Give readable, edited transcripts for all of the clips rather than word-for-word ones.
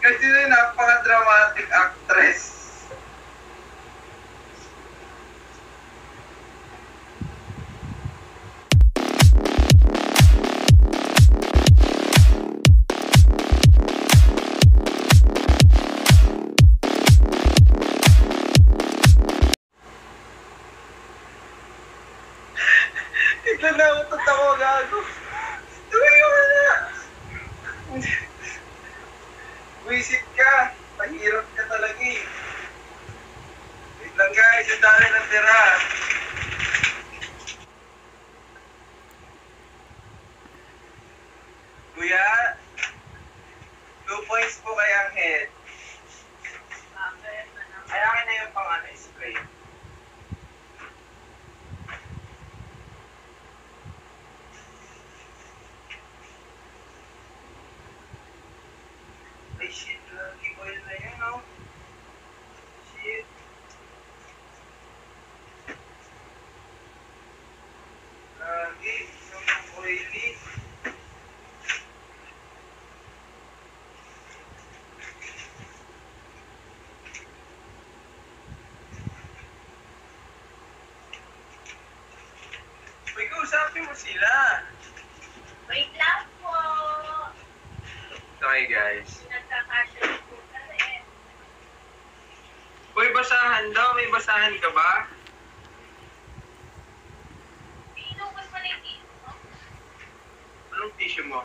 Kasi na napaka-dramatic actress. Ito na ako tatawa gago. Tumayo ka na. Wisit ka. Mahirap ka talaga eh. Wait lang guys, yung dami ng tira. Kuya, 2 points po kay ang head. Ay, akin na yung pang spray. Ay shit, lagi oil na yan, no? Shit. Lagi, yung oily. Uy, kausapin mo sila. Wait lang po. Okay, guys. Nagkakasya po kasi. Uy, basahan daw. May basahan ka ba? Inubos mo na yung tito mo? Anong tissue mo?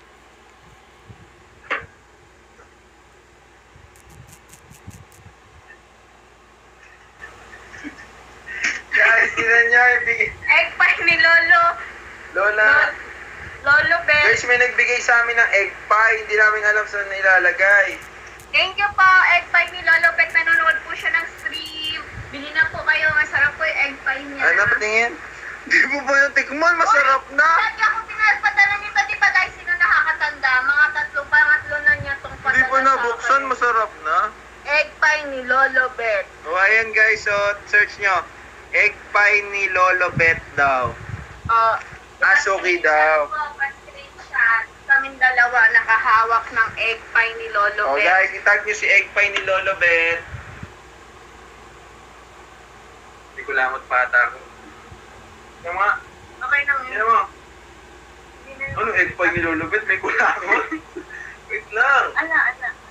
Guys, tinan niya. Egg pie ni Lolo. Lola. Lolo Ben. Guys, may nagbigay sa amin ng egg pie. Hindi namin alam saan nilalagay. Thank you po, egg pie ni Lolo Bet. Nanonood po siya ng stream. Bili na po kayo. Masarap po yung egg pie niya. Ano, patingin? Di mo ba yung tikman? Masarap na. Lagi ako pinapadala nito. Di ba guys, sino nakakatanda? Mga pangatlo na niya itong padala Hindi pa sa nabuksan. akin. Masarap na. Egg pie ni Lolo Bet. O, ayan guys. So, search nyo. Egg pie ni Lolo Bet daw. Suki daw. Pa-screenshot. Kaming dalawa nakahawak ng egg pie ni Lolo O Bet. guys, itag nyo si egg pie ni Lolo Bet. Hindi ko lamot pata ko. Yan mga. Okay lang Yan yun. mo. Hindi na- Ano egg pie ni Lolo Bet? May kulangot. Wait lang. Ala.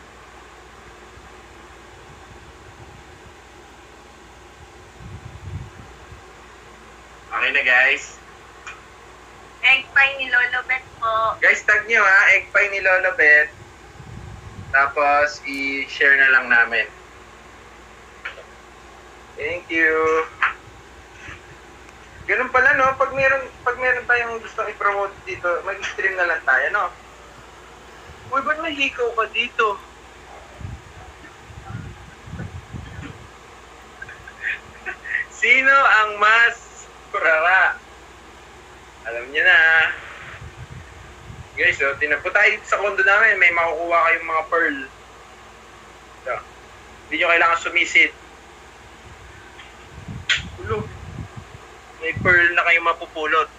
Okay na guys. Egg pie ni Lolo Bet po. Guys, tag nyo ha. Egg pie ni Lolo Bet. Tapos, i-share na lang namin. Thank you. Ganun pala, no? Pag meron tayong gustong i-promote dito, mag-stream na lang tayo, no? Uy, ba't may hikaw ka dito? Sino ang mas kurara? Alam niyo na. Guys, so, tinapo tayo sa condo namin. May makukuha kayong mga pearl. So, hindi nyo kailangan sumisid. Ulo. May pearl na kayong mapupulot.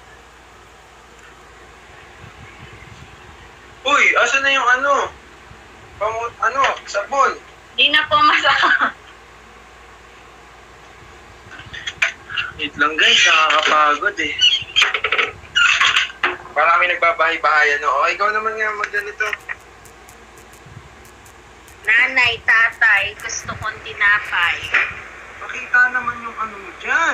Uy, asan na yung ano? Sabon. Di na po masaka. Wait lang guys, nakakapagod eh. Parang kami nagbabahay-bahayan, no? O, ikaw naman nga magganito. Nanay, tatay, gusto kong tinapay. Makita naman yung ano mo dyan.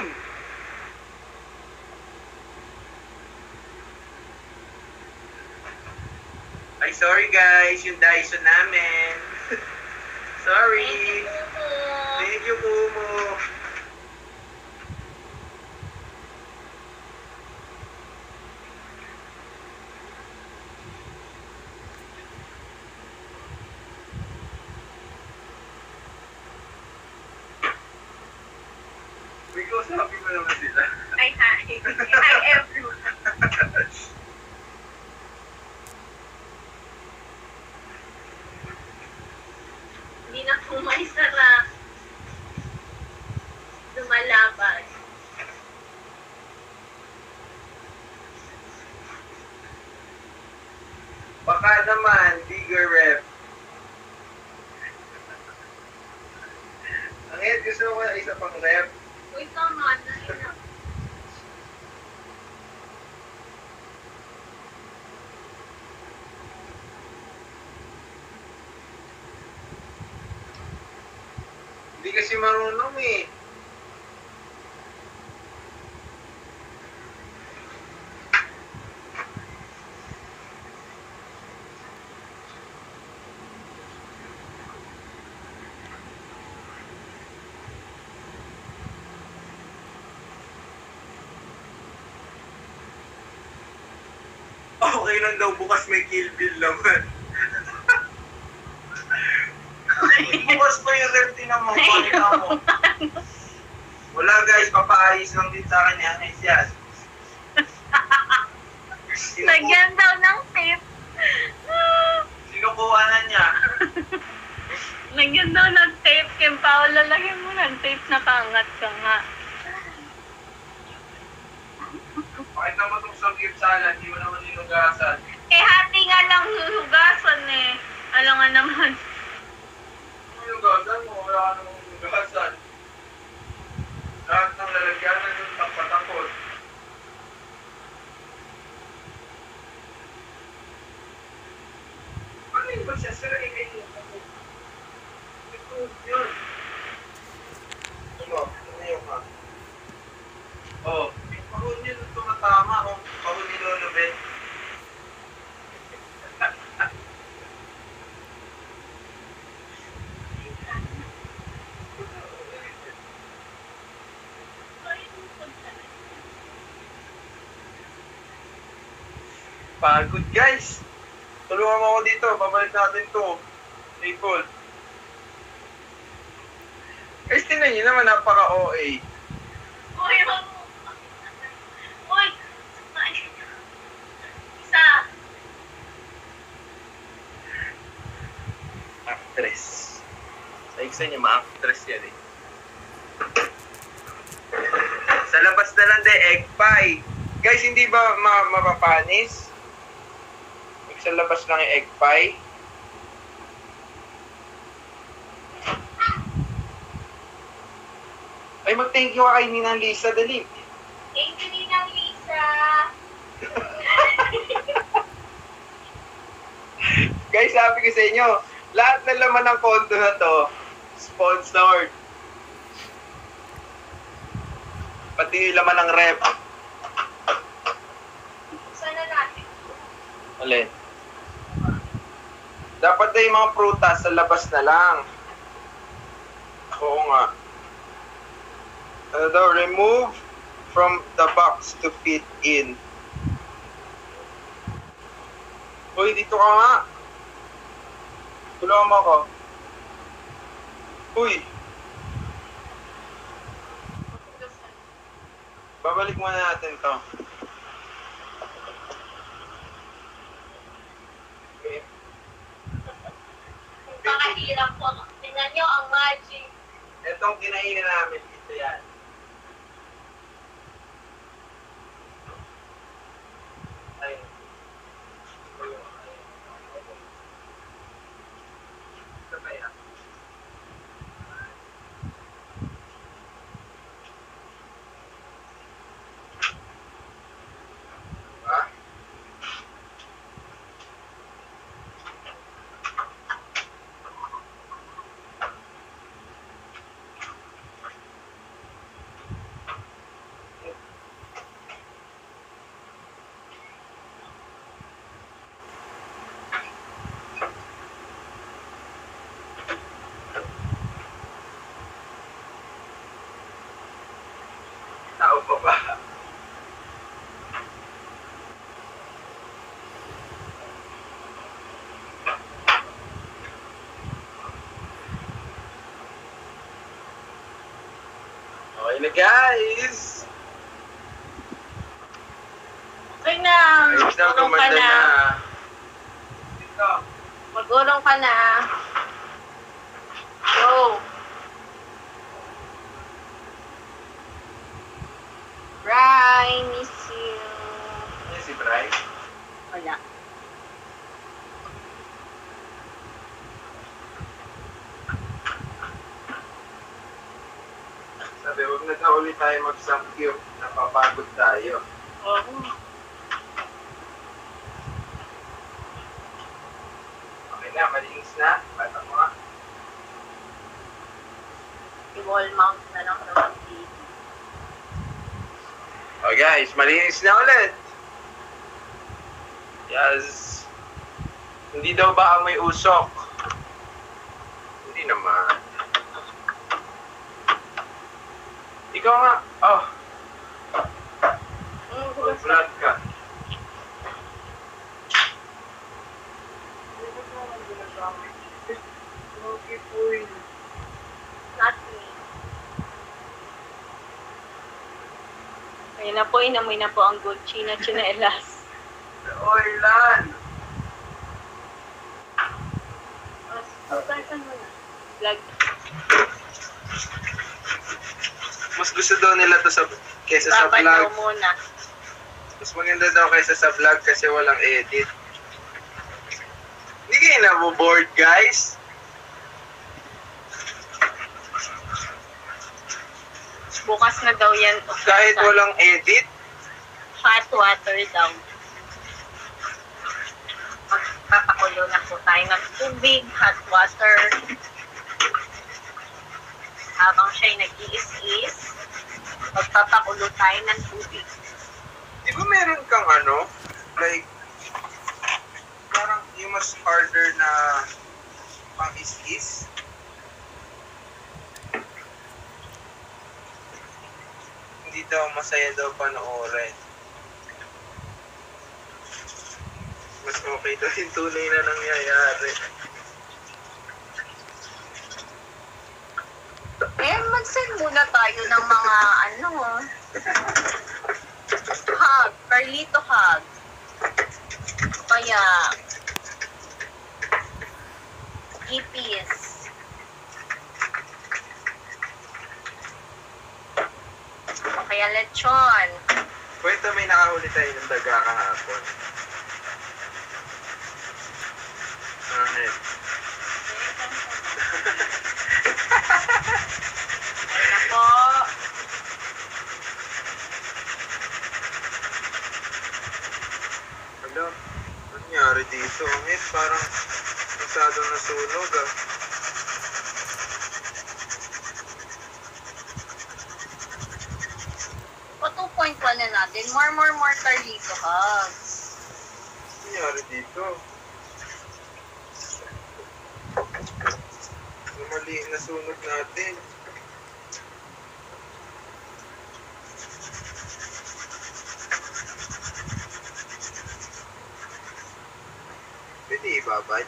Ay, sorry guys, yung Dyson namin. Sorry. Thank you, Kumo. Because happy mo naman sila. Hi, hi. Hi, everyone. Hindi na po may sarap. Lumalaban. Baka naman, bigger rep. kasi marunong eh. Okay lang daw, bukas may Kill Bill naman. Bukas pa yung ref din mo, pakita mo. Wala guys, papaayos lang din sa akin yan. Yes. Lagyan daw ng tape. Sinukuha na niya. Lagyan daw ng tape. Kim Paolo, lagyan mo ng tape na pangat ka nga. Pakita mo itong sogip salad, di mo naman hinugasan. Eh, hati nga lang huhugasan eh. Alam nga naman. Hinugasan mo, wala ka namang hinugasan. Lahat ng lalagyanan yung tapat-takot. Ano yung ba siya? Sira kayo. Ito yun. Ano? Ano yung ha? Oh, yung pahon yun tumatama. Oh, pahon ni Lolo Ben. Pagod guys. Tulungan mo ako dito. Babalik natin to. Table. Guys, tingnan nyo naman napaka-OA. Uy, uy! Isa! Actress. Sa niya, ma-actress yan eh. Sa labas na lang din, egg pie. Guys, hindi ba mapapanis? Sa labas lang yung egg pie. Ay, mag-thank you ka kay Ninang Lisa, dali. Thank you, Ninang Lisa! Guys, sabi ko sa inyo, lahat ng laman ng kondo na to, sponsored. Pati yung laman ng rep. Sana natin. Alin? Dapat na yung mga prutas sa labas na lang. Oo nga. Ano daw, remove from the box to fit in. Uy, dito ka nga. Tulungan mo ako. Uy. Babalik muna natin to. Okay. Pakahirap po. Tingnan nyo ang magic. Itong kinainan namin, ito yan. Ay. Ito ba yan? Diba? Tao pa ba? Okay na guys! Okay na. Ayos na, Magulong ka gumanda na. na. Dito. Magulong ka na. Go. Bri, miss you. Yan si Bri. Wala. Sabi, huwag na daw ulit tayo mag-samgyup. Napapagod tayo. Oo. Okay na, malinis na. Bata mo nga. I-wall mount na lang naman TV. Oh guys, malinis na ulit. Yes. Hindi daw ba may usok? Hindi naman. Ikaw nga. Oh. Vlog ka. Okay po yun. Not me. Ayun na po, inamoy na po ang Gucci na chinelas. Oilan! Saan mo na? Vlog. Mas gusto daw nila to sa kaysa sa Babad vlog. daw muna. Mas maganda daw kaysa sa vlog kasi walang edit. Hindi kayo naboboard, guys? Bukas na daw yan. Kahit walang edit? Hot water daw. Magpapakulo na po tayo ng tubig, hot water. Habang siya'y nag-iis-is, magpapakulo tayo ng tubig. Di ba meron kang ano? Like, parang yung mas harder na pang-is-is? Hindi daw masaya daw panoorin. Mas okay daw yung tunay na nangyayari. Mag-send muna tayo ng mga hug, Carlito hug. Kaya, ipis. Kaya lechon. Kwento may nakahuli tayo ng daga kahapon. Ahit. Ayun na po. Alam, ano nangyari dito? Ahit, parang masyadong nasunog ah. O 2.1 na natin. More Carlito hugs. Ano nangyari dito? Mali na sunog natin. Pwede ibabad.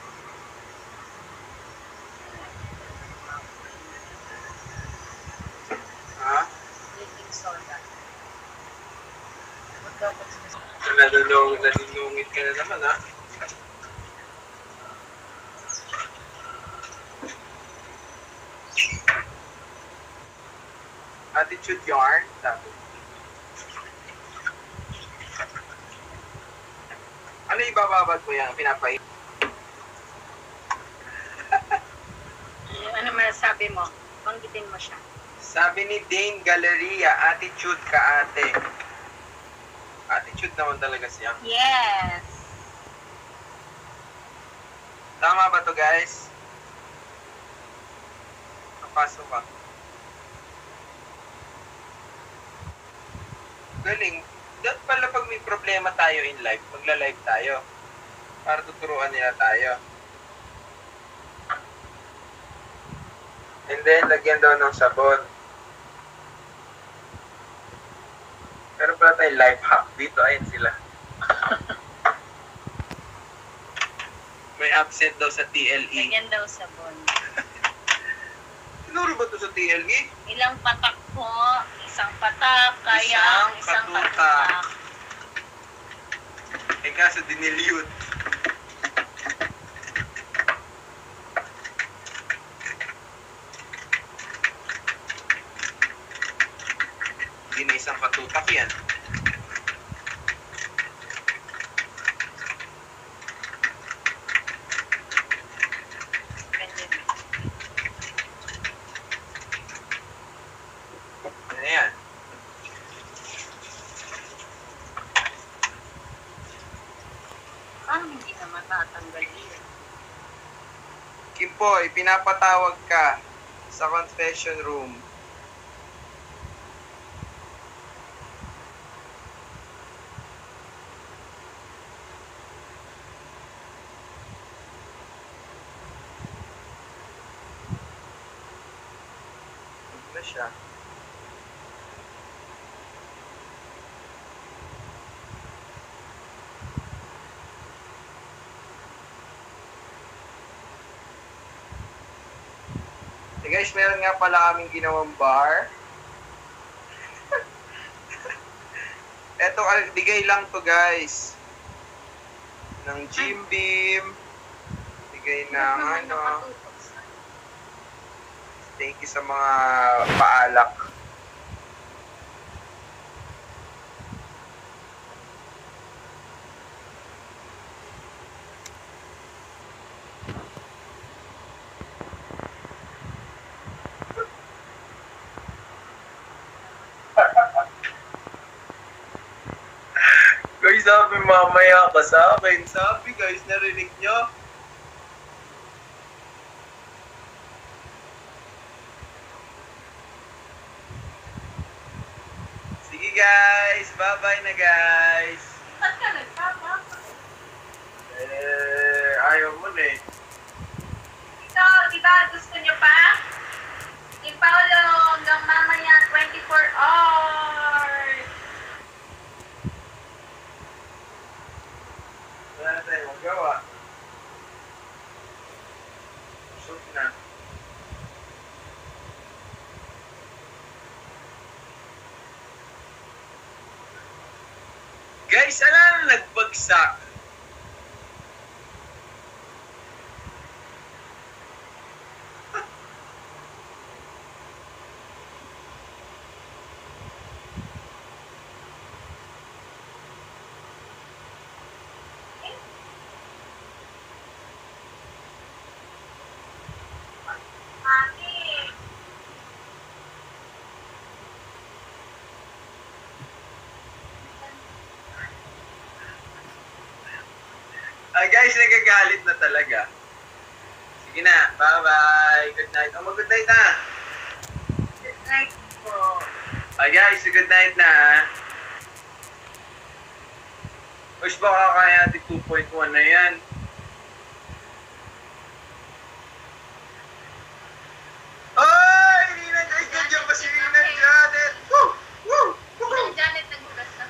Ha? Baking soda. Nanunungit ka na naman ha? Attitude yarn, sabi. Ano ibababad mo yan? Pinapay? Ano masasabi mo? Banggitin mo siya. Sabi ni Dane Galleria, attitude ka ate. Attitude naman talaga siya. Yes. Tama ba to guys? Napasok ka. Galing. Dapat pala pag may problema tayo in life, magla-live tayo. Para tuturuan nila tayo. And then, lagyan daw ng sabon. Pero pala tayong life hack dito. Ayan sila. May absent daw sa TLE. Ganyan daw sabon. Tinuro ba ito sa TLE? Ilang patak po? Isang patak, kaya isang Katutak. patak. Eh kaso dinilyut. Hindi na isang katutak yan. Ganyan. Ano yan? Parang hindi na matatanggal yun. Kimpoy, pinapatawag ka. Sa confession room. Ano na siya? Hey guys, meron nga pala kaming ginawang bar. Eto, bigay lang to guys. Ng Jim Beam. Bigay ng ano. Thank you sa mga paalak. Guys, sabi mamaya ka sa akin. Sabi guys, narinig nyo? Sige guys, bye-bye na guys. Saan ka nagpapa? Ayaw mo na eh. Ito, di ba gusto niyo pa? Si Paolo, hanggang mamaya 24 hours. Wala na tayo magawa. Shoot na. Guys, ano na nagbagsak? Ate. Guys, nagagalit na talaga. Sige na, bye-bye. Good night. Oh, mag-good night na. Good night po. Guys, good night na. Wish baka kaya natin 2.1 na yan. Ay! Ay, ganyan pa si Nina Janet! Woo! Woo! Si Janet nagbukas na.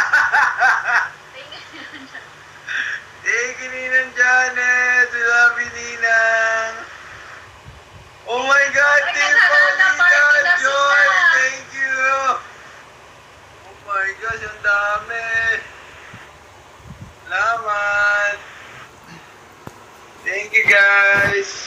Thank you, Ninang Janet! We love you, Ninang! Oh my God! Ay, Team kasalanan, Paulita! party na Joy! sila. Thank you! Oh my gosh, ang dami! Salamat! Thank you, guys!